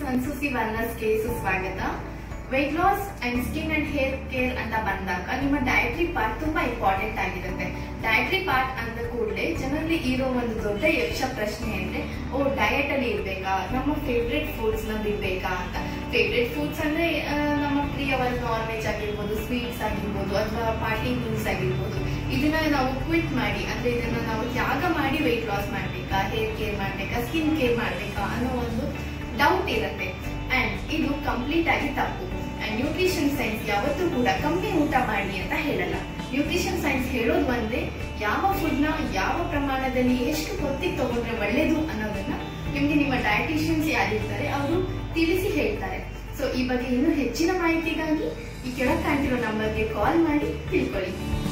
ನಾನು ಸುಸಿ ವೆಲ್ನೆಸ್ಗೆ ಸುಸ್ವಾಗತ. Weight loss and skin and hair care ಅಂತ ಬಂದಾಗ ನಿಮ್ಮ ಡಯಟ್ರಿ ಪಾರ್ಟ್ ತುಂಬಾ ಇಂಪಾರ್ಟೆಂಟ್ ಆಗಿರುತ್ತೆ. ಡಯಟ್ರಿ ಪಾರ್ಟ್ ಅಂದ ಕೂಡಲೇ ಜನರಲ್ಲಿ ಇರೋ ಒಂದು ದೊಡ್ಡ ಯಕ್ಷ ಪ್ರಶ್ನೆ ಅಂದ್ರೆ ಡಯಟ್ ಅಲ್ಲಿ ಇರ್ಬೇಕಾ, ನಮ್ಮ ಫೇವ್ರೆಟ್ ಫುಡ್ಸ್ ನ ಬಿಡ್ಬೇಕಾ ಅಂತ. ಫೇವ್ರೆಟ್ ಫುಡ್ಸ್ ಅಂದ್ರೆ ನಮ್ಮ ಪ್ರಿಯವಾದ ನಾನ್ ವೆಜ್ ಆಗಿರ್ಬೋದು, ಸ್ವೀಟ್ಸ್ ಆಗಿರ್ಬೋದು, ಅಥವಾ ಪಾರ್ಟಿ ಮೀಲ್ಸ್ ಆಗಿರ್ಬೋದು. ಇದನ್ನ ನಾವು ಕ್ವಿಟ್ ಮಾಡಿ, ಅಂದ್ರೆ ಇದನ್ನ ನಾವು ತ್ಯಾಗ ಮಾಡಿ ವೆಯ್ಟ್ ಲಾಸ್ ಮಾಡ್ಬೇಕಾ, ಹೇರ್ ಕೇರ್ ಮಾಡ್ಬೇಕಾ, ಸ್ಕಿನ್ ಕೇರ್ ಮಾಡ್ಬೇಕಾ ಅನ್ನೋ ಒಂದು ಡೌಟ್ ಇರುತ್ತೆ. ಅಂಡ್ ಇದು ಕಂಪ್ಲೀಟ್ ಆಗಿ ತಪ್ಪು. ಅಂಡ್ ನ್ಯೂಟ್ರಿಷನ್ ಸೈನ್ಸ್ ಯಾವತ್ತೂ ಕೂಡ ಕಮ್ಮಿ ಊಟ ಮಾಡಿ ಅಂತ ಹೇಳಲ್ಲ. ನ್ಯೂಟ್ರಿಷನ್ ಸೈನ್ಸ್ ಹೇಳೋದು ಒಂದೇ, ಯಾವ ಫುಡ್ ನ ಯಾವ ಪ್ರಮಾಣದಲ್ಲಿ ಎಷ್ಟು ಹೊತ್ತಿಗೆ ತಗೊಂಡ್ರೆ ಒಳ್ಳೇದು ಅನ್ನೋದನ್ನ ನಿಮ್ಗೆ ನಿಮ್ಮ ಡಯಟಿಷಿಯನ್ಸ್ ಯಾರಿರ್ತಾರೆ ಅವರು ತಿಳಿಸಿ ಹೇಳ್ತಾರೆ. ಸೊ ಈ ಬಗ್ಗೆ ಇನ್ನೂ ಹೆಚ್ಚಿನ ಮಾಹಿತಿಗಾಗಿ ಈ ಕೆಳಗೆ ಕಾಣ್ತಿರೋ ನಂಬರ್ಗೆ ಕಾಲ್ ಮಾಡಿ ತಿಳ್ಕೊಳ್ಳಿ.